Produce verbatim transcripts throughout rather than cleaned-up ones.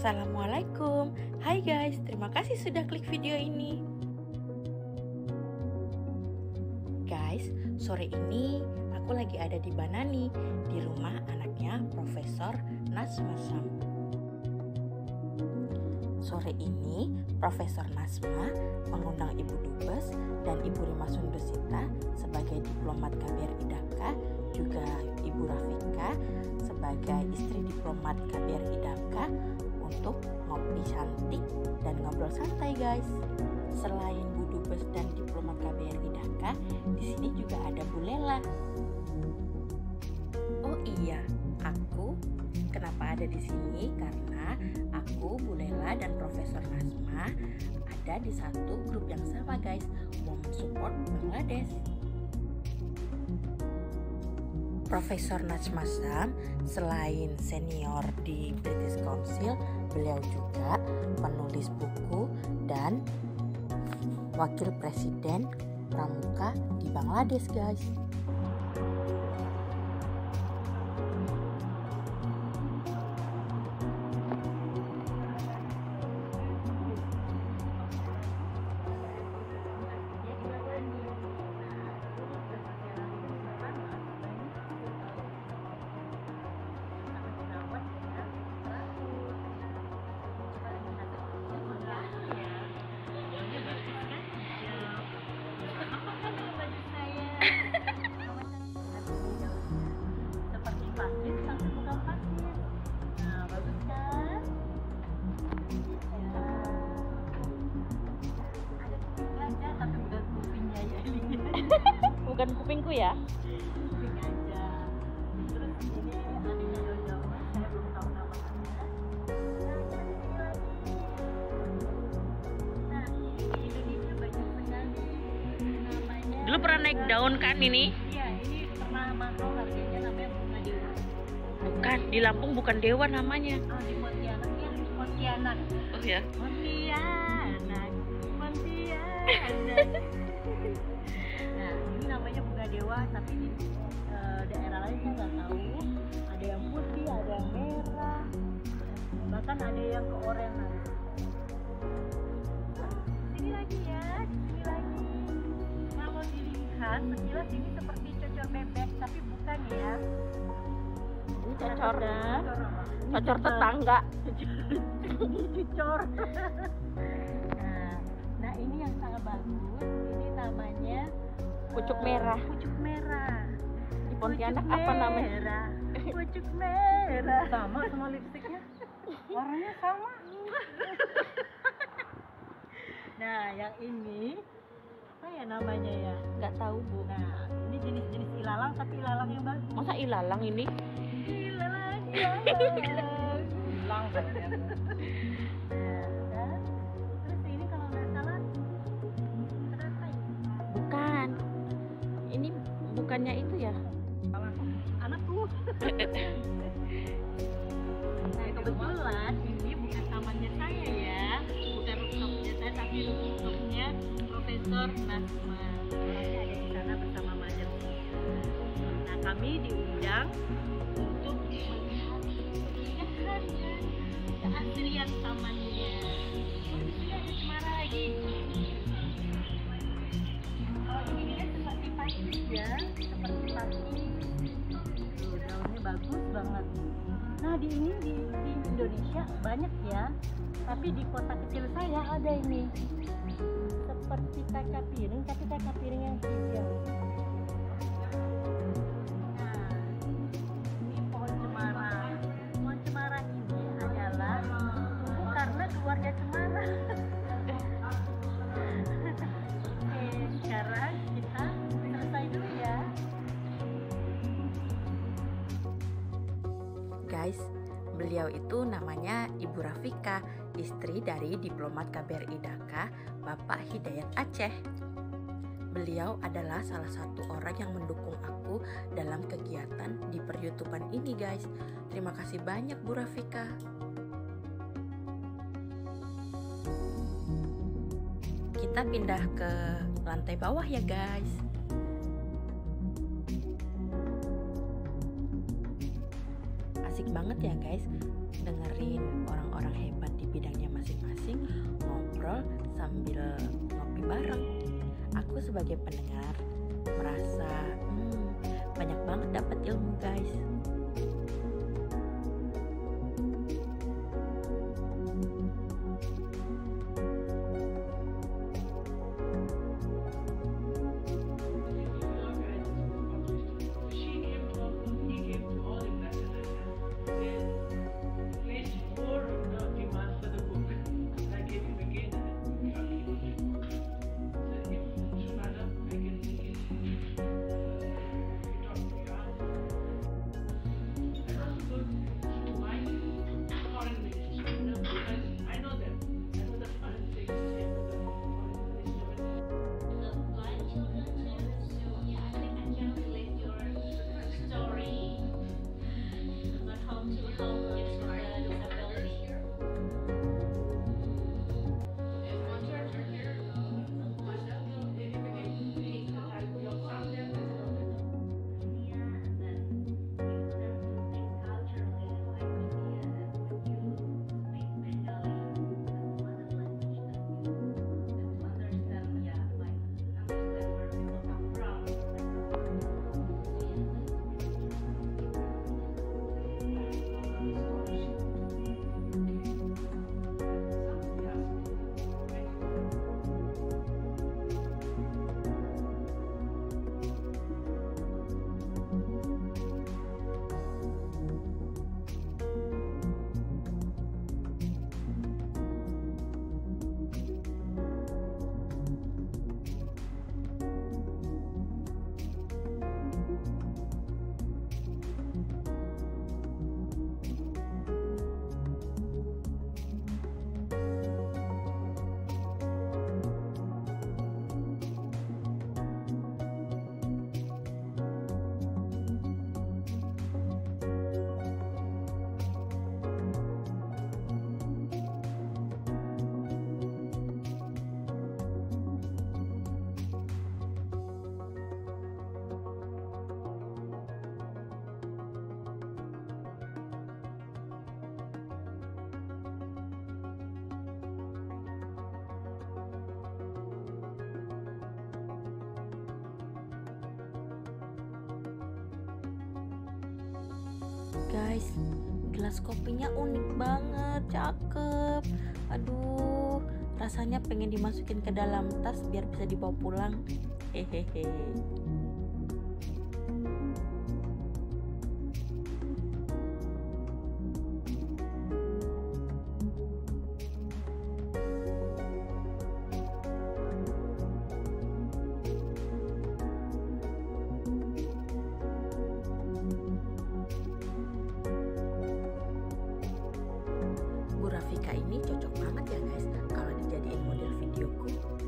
Assalamualaikum. Hai guys, terima kasih sudah klik video ini. Guys, sore ini aku lagi ada di mana nih? Di rumah anaknya Profesor Nasma Sam. Sore ini Profesor Nasma mengundang Ibu Dubes dan Ibu Rima Sundusita sebagai diplomat K B R I Dhaka, juga Ibu Rafika sebagai istri diplomat K B R I Dhaka untuk ngopi cantik dan ngobrol santai guys. Selain Bu Dubes dan diplomat K B R I Dhaka, di sini juga ada Bu Lela. Oh iya, aku kenapa ada di sini? Karena aku, Bu Lela dan Profesor Nasma ada di satu grup yang sama guys, mau mensupport Bangladesh. Profesor Nasma Sam selain senior di British Council, beliau juga penulis buku dan wakil presiden pramuka di Bangladesh guys. Bukan kupingku ya. Kuping aja. Terus ini adiknya Dodo, saya belum tahu namanya. Nah, di Indonesia banyak sekali namanya. Dulu pernah naik daun kan ini? Iya, ini pernah mahal harganya, namanya bunga dewa. Bukan, di Lampung bukan dewa namanya. Oh, di Pontianak ya, di Pontianak. Oh ya. Pontianak, Pontianak. Nah, ini namanya bunga dewa, tapi di uh, daerah lain saya nggak tahu. Ada yang putih, ada yang merah, bahkan ada yang keorenan. Sini lagi ya, sini lagi. Kalau dilihat sekilas ini seperti cocor bebek, tapi bukan ya. Ini cocor, Cocor apa? cocor tetangga. Cocor. Nah, nah ini yang sangat bagus. Ini namanya Pucuk uh, merah. Pucuk merah. Di Pontianak Pucuk apa namanya? merah. Pucuk merah. Sama sama lipstiknya. Warnanya sama. Nah, yang ini apa ya namanya ya? Nggak tahu bu. Nah, ini jenis-jenis ilalang, tapi ilalang yang bagus. Masa ilalang ini? Ilalang, ilalang. Hilang kayaknya. Nah, dan terus ini kalau nggak salah terasa ya? Bukan. Ini bukannya itu ya? Anakku. Nah, kebetulan ini bukan tamannya saya ya, bukan rooftopnya saya, tapi rooftopnya Profesor Nasma. Orangnya ada di sana bersama Madam. Nah, kami diundang untuk melihat keindahan dan keasrian tamannya. Oh, di sini ada cemara lagi. Oh, ini dia seperti pakis ya, seperti pakis. Tuh, daunnya bagus banget. Nah, di ini di, di Indonesia banyak ya, tapi di kota kecil saya ada ini seperti kaca piring, tapi kaca piring yang hijau. Nah, ini pohon cemara. Pohon cemara ini adalah tumbuh karena keluarga cemara. Oke, sekarang kita selesai dulu ya. Guys, beliau itu namanya Ibu Rafika, istri dari diplomat K B R I Dhaka, Bapak Hidayat Aceh. Beliau adalah salah satu orang yang mendukung aku dalam kegiatan di per-YouTubean ini guys. Terima kasih banyak Bu Rafika. Kita pindah ke lantai bawah ya guys. Asik banget ya guys dengerin orang orang hebat di bidangnya masing-masing ngobrol sambil ngopi bareng. Aku sebagai pendengar merasa hmm, banyak banget dapat ilmu guys. Guys, gelas kopinya unik banget, cakep. Aduh, rasanya pengen dimasukin ke dalam tas biar bisa dibawa pulang. Hehehe. Bu Rafika ini cocok banget ya guys kalau dijadiin model videoku.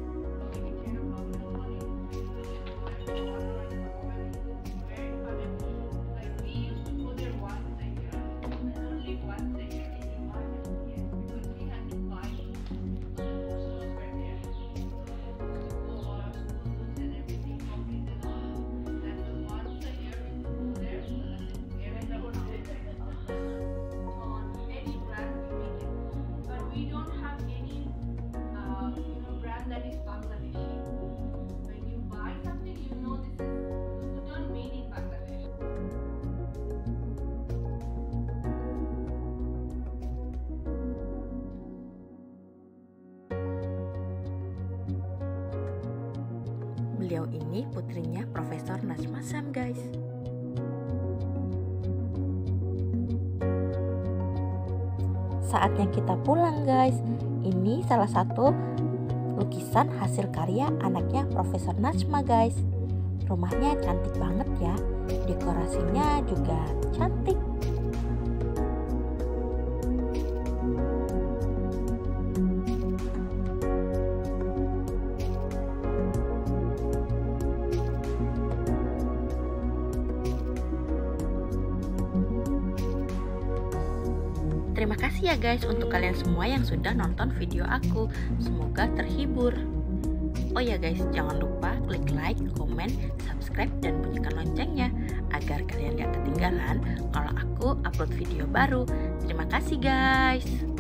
Beliau ini putrinya Profesor Najma Sham guys. Saatnya kita pulang guys. Ini salah satu lukisan hasil karya anaknya Profesor Najma guys. Rumahnya cantik banget ya. Dekorasinya juga cantik. Terima kasih ya guys untuk kalian semua yang sudah nonton video aku. Semoga terhibur. Oh ya guys, jangan lupa klik like, komen, subscribe, dan bunyikan loncengnya agar kalian gak ketinggalan kalau aku upload video baru. Terima kasih guys.